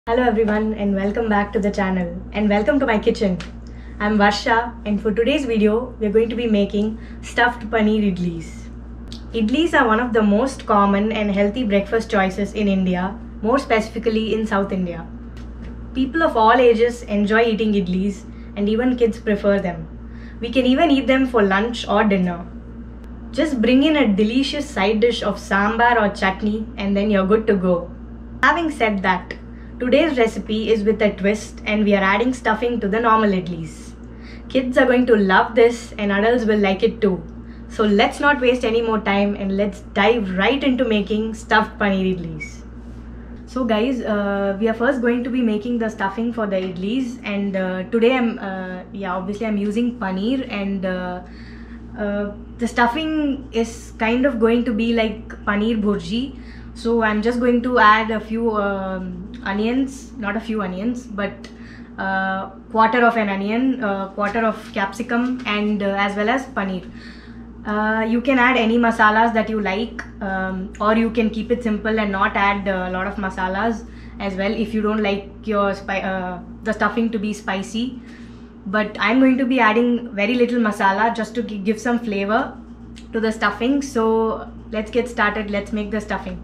Hello everyone and welcome back to the channel and welcome to my kitchen. I'm Varsha and for today's video we're going to be making stuffed paneer idlis. Idlis are one of the most common and healthy breakfast choices in India, more specifically in South India. People of all ages enjoy eating idlis and even kids prefer them. We can even eat them for lunch or dinner. Just bring in a delicious side dish of sambar or chutney and then you're good to go. Having said that, today's recipe is with a twist and we are adding stuffing to the normal idlis. Kids are going to love this and adults will like it too. So let's not waste any more time and let's dive right into making stuffed paneer idlis. So guys, we are first going to be making the stuffing for the idlis and today I'm using paneer and the stuffing is kind of going to be like paneer bhurji. So I'm just going to add a few onions, not a few onions, but quarter of an onion, quarter of capsicum and as well as paneer. You can add any masalas that you like or you can keep it simple and not add a lot of masalas as well if you don't like your the stuffing to be spicy. But I'm going to be adding very little masala just to give some flavor to the stuffing. So let's get started. Let's make the stuffing.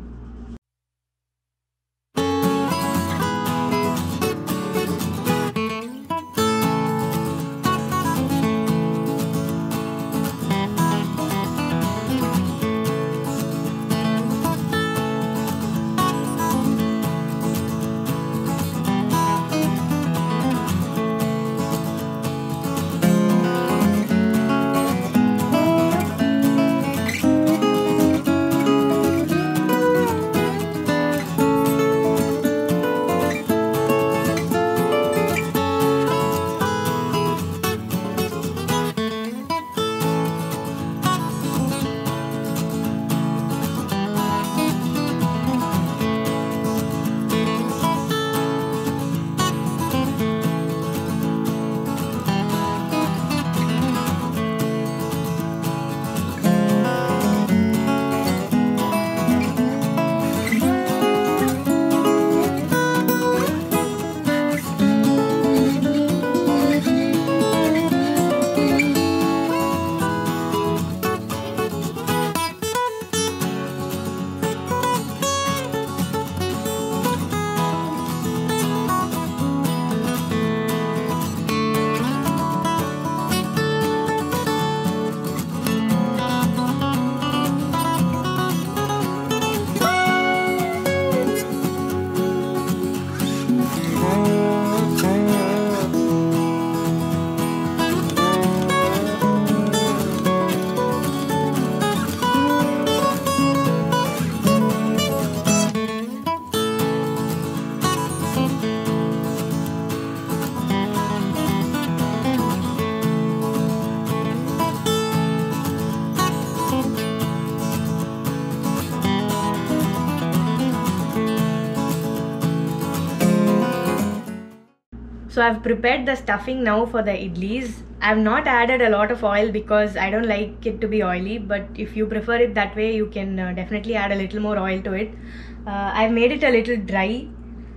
So I've prepared the stuffing now for the idlis. I've not added a lot of oil because I don't like it to be oily, but if you prefer it that way, you can definitely add a little more oil to it. I've made it a little dry.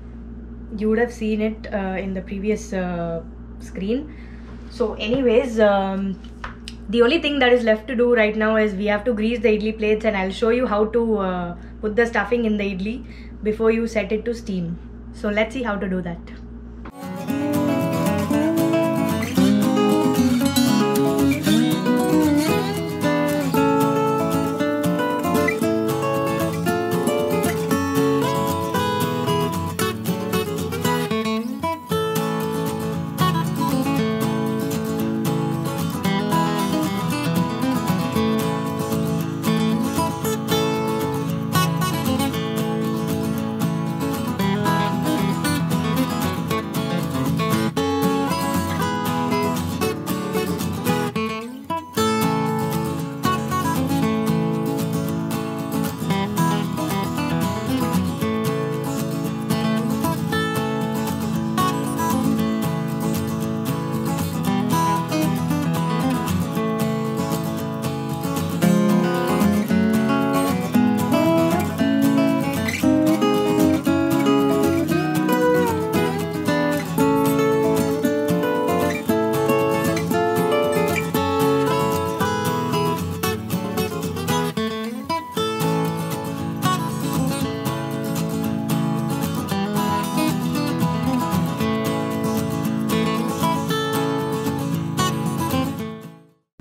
You would have seen it in the previous screen. So anyways, the only thing that is left to do right now is we have to grease the idli plates, and I'll show you how to put the stuffing in the idli before you set it to steam. So let's see how to do that.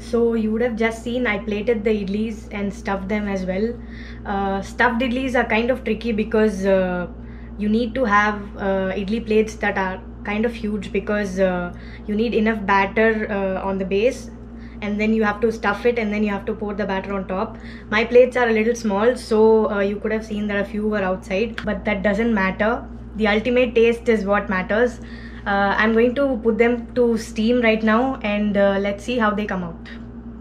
So you would have just seen I plated the idlis and stuffed them as well. Stuffed idlis are kind of tricky because you need to have idli plates that are kind of huge, because you need enough batter on the base, and then you have to stuff it, and then you have to pour the batter on top. My plates are a little small, so you could have seen that a few were outside, but that doesn't matter. The ultimate taste is what matters. I'm going to put them to steam right now, and let's see how they come out.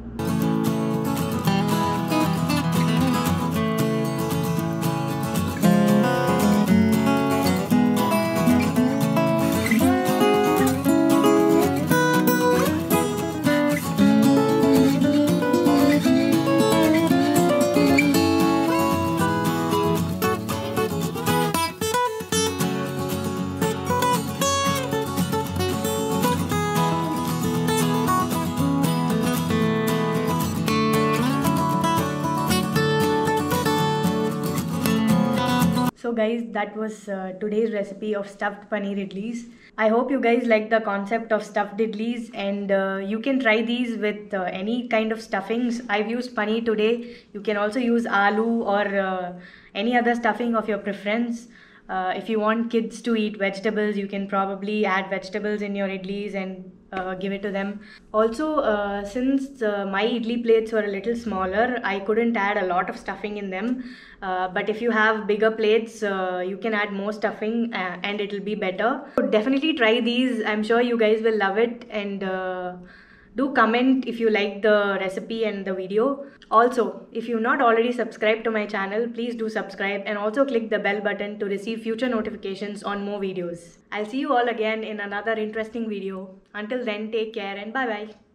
So guys, that was today's recipe of stuffed paneer idlis. I hope you guys like the concept of stuffed idlis, and you can try these with any kind of stuffings. I've used paneer today. You can also use aloo or any other stuffing of your preference. If you want kids to eat vegetables, you can probably add vegetables in your idlis and give it to them. Also, since my idli plates were a little smaller, I couldn't add a lot of stuffing in them. But if you have bigger plates, you can add more stuffing and it'll be better. So definitely try these. I'm sure you guys will love it, and do comment if you like the recipe and the video. Also, if you've not already subscribed to my channel, please do subscribe, and also click the bell button to receive future notifications on more videos. I'll see you all again in another interesting video. Until then, take care and bye bye.